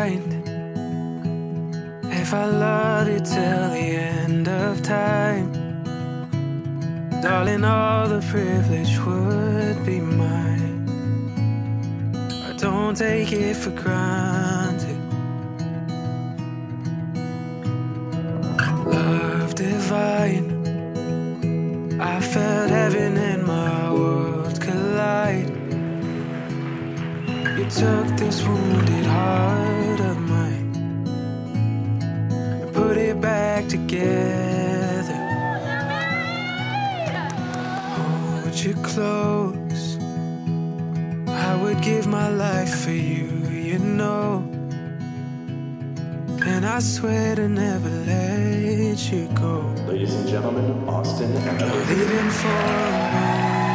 mind if I loved you till the end of time. Darling, all the privilege would be mine. I don't take it for granted. Love divine, I felt heaven and my world collide. You took this wounded heart of mine and put it back together. Hold you close, I would give my life for you, you know. And I swear to never let you go. Ladies and gentlemen, Austin and Leaving for a